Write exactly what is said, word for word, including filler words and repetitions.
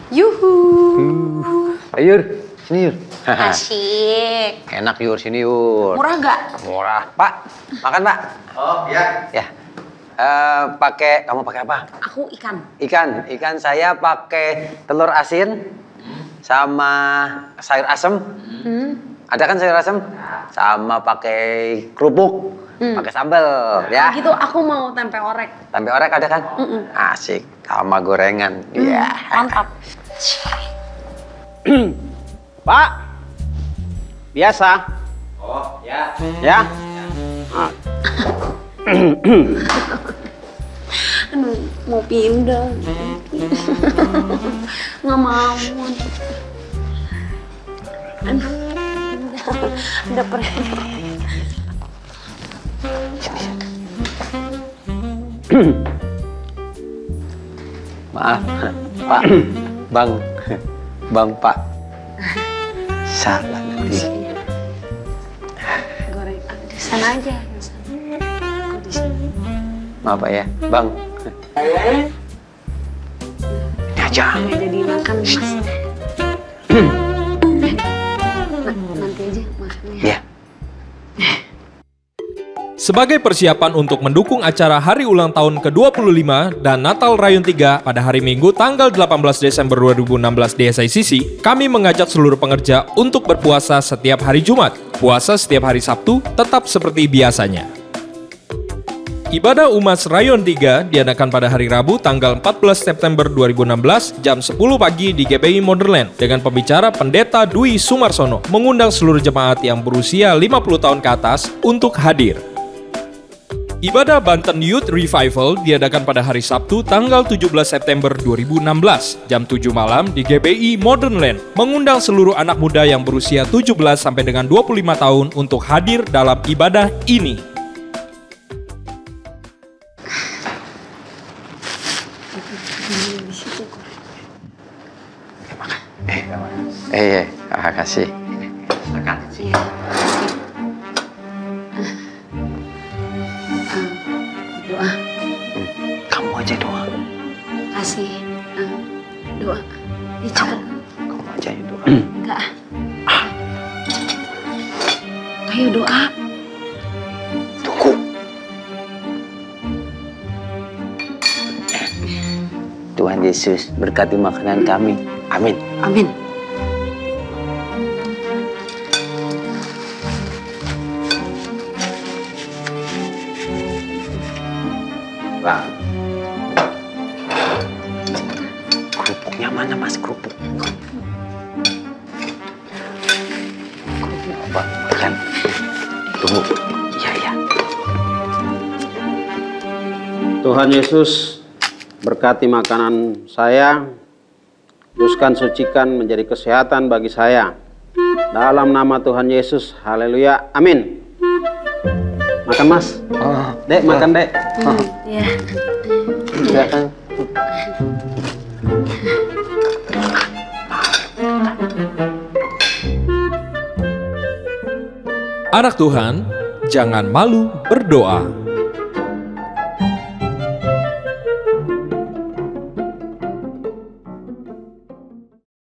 Yuhu. Uh. Ayo, Yur. Sini, Yur. Asyik. Enak, Yur. Sini, Yur. Murah nggak? Murah. Pak, makan, Pak. Oh, ya. Ya. Uh, pakai, kamu pakai apa? Aku ikan. Ikan. Ikan saya pakai telur asin sama sayur asem. Hmm. Ada kan sayur asem? Sama pakai kerupuk, hmm. pakai sambal, ya. Gitu, aku mau tempe orek. Tempe orek ada kan? Mm -mm. Asik, sama gorengan. Iya. Mm, mantap. Pak. Biasa. Oh, ya. Ya. Ah. Aduh, mau pindah. Nggak mau. Aduh, udah perih. Maaf, Pak, Bang, Bang Pak. Salah nanti. Goreng di sana aja. Di sana. Aku di sini. Maaf Pak ya, Bang. Ini aja. Nggak jadi makan, Mas. Nanti aja makannya. Ya. Sebagai persiapan untuk mendukung acara hari ulang tahun ke dua puluh lima dan Natal Rayon tiga pada hari Minggu tanggal delapan belas Desember dua ribu enam belas di S I C C, kami mengajak seluruh pengerja untuk berpuasa setiap hari Jumat. Puasa setiap hari Sabtu tetap seperti biasanya. Ibadah Umas Rayon tiga diadakan pada hari Rabu tanggal empat belas September dua ribu enam belas jam sepuluh pagi di G B I Modernland dengan pembicara Pendeta Dwi Sumarsono mengundang seluruh jemaat yang berusia lima puluh tahun ke atas untuk hadir. Ibadah Banten Youth Revival diadakan pada hari Sabtu tanggal tujuh belas September dua ribu enam belas jam tujuh malam di G B I Modernland mengundang seluruh anak muda yang berusia tujuh belas sampai dengan dua puluh lima tahun untuk hadir dalam ibadah ini. Eh, eh, ah, kasih. Makan. Iya. Doa. Kamu aja doa. Kasih. Doa. Ih, cepet. Kamu aja yang doa. Enggak. Ayo doa. Tunggu. Tuhan Yesus berkati makanan kami. Amin. Amin. Bang. Kerupuknya mana Mas kerupuk? Kerupuk apa? Tekan. Tunggu. Iya, iya. Tuhan Yesus berkati makanan saya, kuduskan, sucikan menjadi kesehatan bagi saya. Dalam nama Tuhan Yesus, haleluya, amin. Makan Mas. Oh, Dek, makan Dek. Hmm, ya. silakan. Anak Tuhan, jangan malu berdoa.